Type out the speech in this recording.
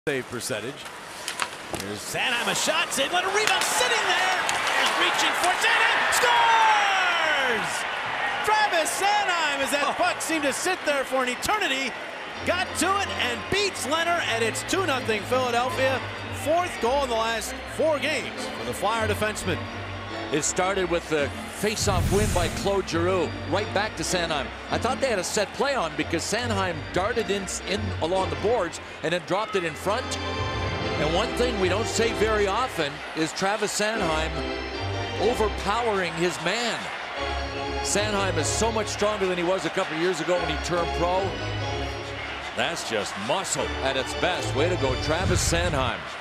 save percentage. Here's Sanheim, a shot, save, let a rebound, sitting there. There's reaching for Sanheim, scores! Travis Sanheim, as that puck seemed to sit there for an eternity, got to it and beats Leonard, and it's 2-0 Philadelphia. Fourth goal in the last 4 games for the Flyer defenseman. It started with the face-off win by Claude Giroux, right back to Sanheim. I thought they had a set play on because Sanheim darted in along the boards and then dropped it in front. And one thing we don't say very often is Travis Sanheim overpowering his man. Sanheim is so much stronger than he was a couple of years ago when he turned pro. That's just muscle at its best. Way to go, Travis Sanheim.